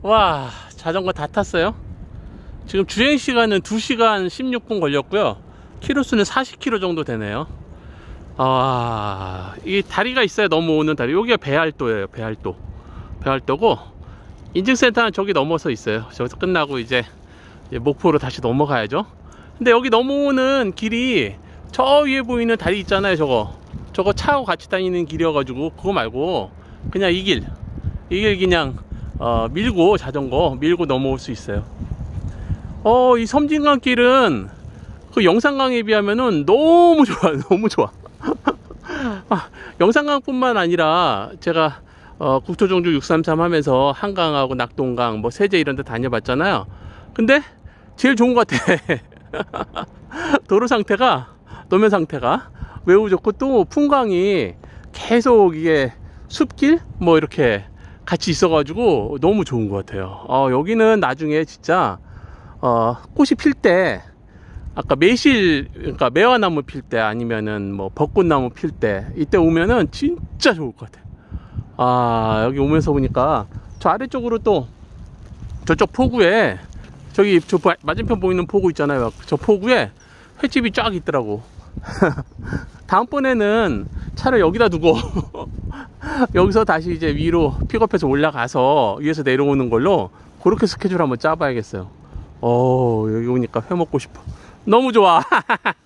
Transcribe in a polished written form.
와, 자전거 다 탔어요. 지금 주행시간은 2시간 16분 걸렸고요. 키로수는 40km 정도 되네요. 이 다리가 있어요. 넘어오는 다리. 여기가 배알도예요. 배알도고, 인증센터는 저기 넘어서 있어요. 저기서 끝나고 이제 목포로 다시 넘어가야죠. 근데 여기 넘어오는 길이 저 위에 보이는 다리 있잖아요. 저거 차하고 같이 다니는 길이어가지고 그거 말고 그냥 이 길 그냥 밀고, 자전거 밀고 넘어올 수 있어요. 이 섬진강길은 그 영산강에 비하면은 너무 좋아요. 너무 좋아. 영산강뿐만 아니라 제가 국토종주 633 하면서 한강하고 낙동강, 뭐 세제 이런 데 다녀봤잖아요. 근데 제일 좋은 것 같아. 도로 상태가, 노면 상태가 매우 좋고, 또 풍광이 계속 이게 숲길 뭐 이렇게 같이 있어가지고 너무 좋은 것 같아요. 여기는 나중에 진짜 꽃이 필 때, 아까 매실, 그러니까 매화나무 필 때, 아니면은 뭐 벚꽃나무 필 때, 이때 오면은 진짜 좋을 것 같아요. 여기 오면서 보니까 저 아래쪽으로 또 저쪽 포구에, 저기 저 맞은편 보이는 포구 있잖아요. 저 포구에 횟집이 쫙 있더라고. 다음번에는 차를 여기다 두고 여기서 다시 이제 위로 픽업해서 올라가서 위에서 내려오는 걸로 그렇게 스케줄 한번 짜봐야겠어요. 여기 오니까 회 먹고 싶어. 너무 좋아.